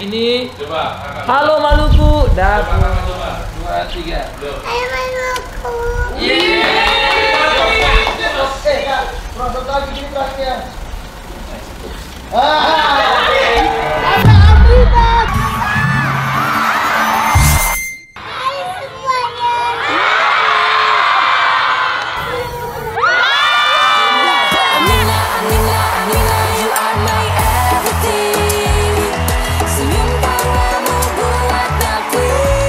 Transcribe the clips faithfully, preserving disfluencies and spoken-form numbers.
gini. Coba. Halo Maluku. Dah. Dua, tiga. Ayo Maluku. Yeay. Eh, Kak, proses lagi gini terakhirnya. Ah. Ada Abibat. Hai semuanya. Amina, Amina, Amina, you are my everything. Senyum tawamu buat aku.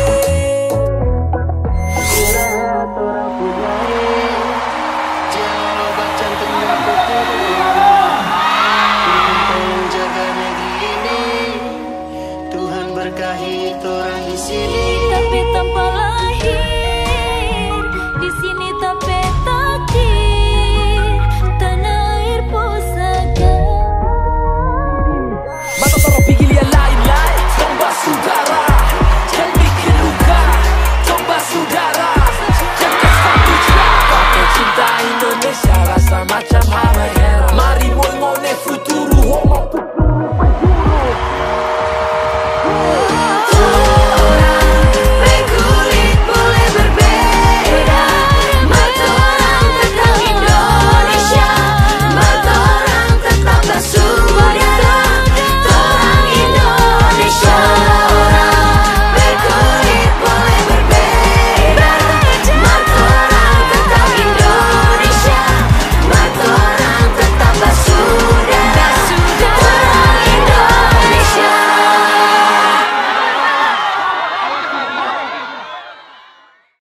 Lihat orang punya jawaban cantiknya betul. Tuhan tolong jaga negeri ini. Tuhan berkahi orang di sini. Tapi tanpa